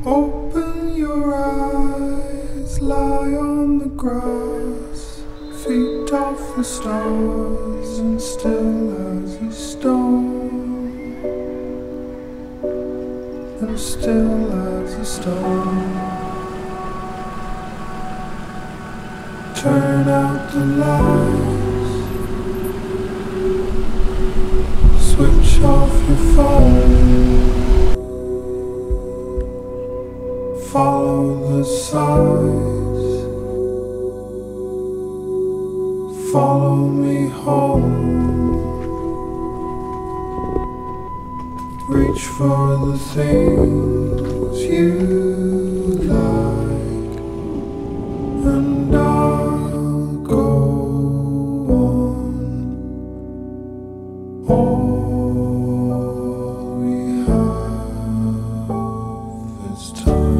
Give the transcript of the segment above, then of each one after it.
Open your eyes, lie on the grass, feet off the stars, and still as a stone, and still as a stone. Turn out the lights, switch off your phone. Follow the signs, follow me home. Reach for the things you like, and I'll go on. All we have is time.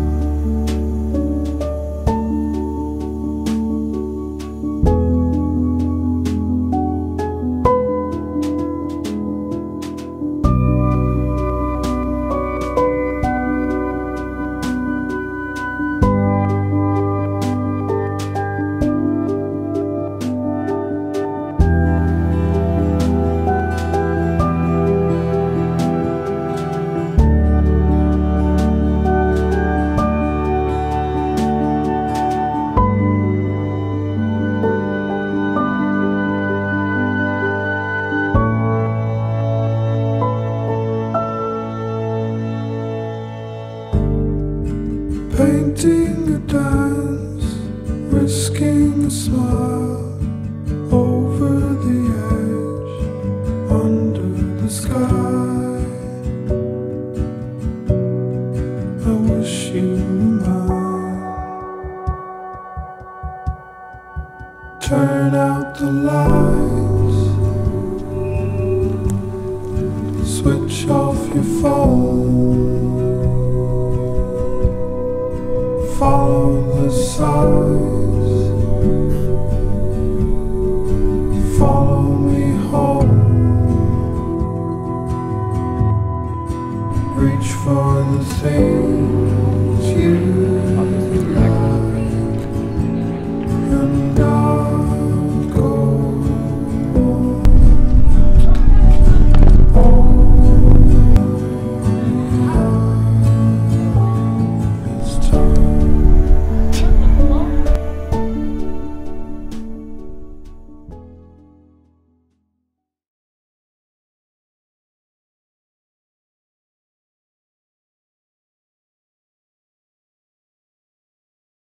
Painting a dance, risking a smile over the edge, under the sky. I wish you were mine. Turn out the lights, switch off your phone. Follow the signs,